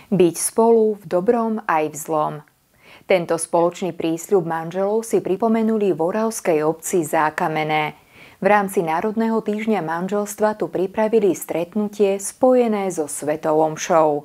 Byť spolu v dobrom aj v zlom. Tento spoločný prísľub manželov si pripomenuli v oravskej obci Zákamené. V rámci Národného týždňa manželstva tu pripravili stretnutie spojené so svetou omšou.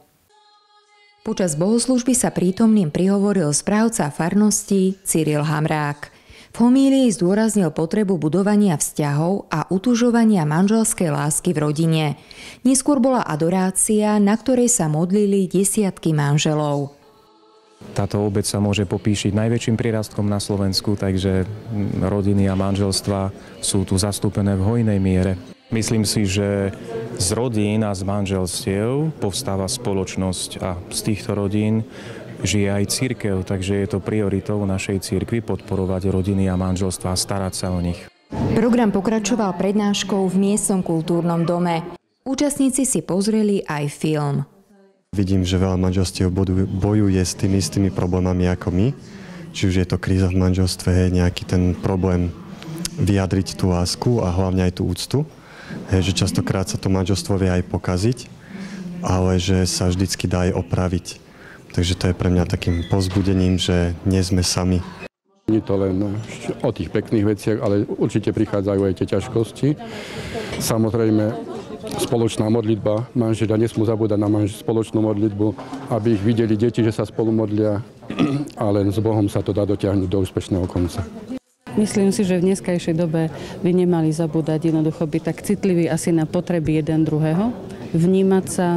Počas bohoslužby sa prítomným prihovoril správca farnosti Cyril Hamrák. V homílii zdôraznil potrebu budovania vzťahov a utužovania manželskej lásky v rodine. Neskôr bola adorácia, na ktorej sa modlili desiatky manželov. Táto obeť sa môže popíšiť najväčším prírastkom na Slovensku, takže rodiny a manželstva sú tu zastúpené v hojnej miere. Myslím si, že z rodín a z manželstiev povstáva spoločnosť a z týchto rodín žije aj cirkev, takže je to prioritou našej cirkvi podporovať rodiny a manželstva a starať sa o nich. Program pokračoval prednáškou v miestnom kultúrnom dome. Účastníci si pozreli aj film. Vidím, že veľa manželstiev bojuje s tými istými problémami ako my. Či už je to kríza v manželstve, nejaký ten problém vyjadriť tú lásku a hlavne aj tú úctu. Že častokrát sa to manželstvo vie aj pokaziť, ale že sa vždycky dá aj opraviť. Takže to je pre mňa takým povzbudením, že nie sme sami. Nie to len o tých pekných veciach, ale určite prichádzajú aj tie ťažkosti. Samozrejme, spoločná modlitba. Manželia nesmú zabúdať na spoločnú modlitbu, aby ich videli deti, že sa spolu modlia, a len s Bohom sa to dá dotiahnuť do úspešného konca. Myslím si, že v dneskajšej dobe by nemali zabúdať jednoducho byť tak citliví asi na potreby jeden druhého, vnímať sa,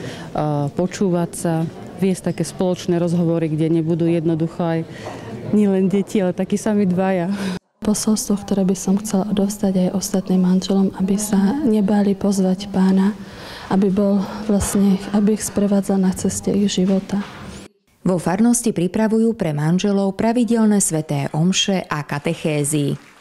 počúvať sa, viesť také spoločné rozhovory, kde nebudú jednoducho aj nielen deti, ale takí sami dvaja. Posolstvo, ktoré by som chcela odovzdať aj ostatným manželom, aby sa nebáli pozvať Pána, aby ich sprevádzal na ceste ich života. Vo farnosti pripravujú pre manželov pravidelné sväté omše a katechézy.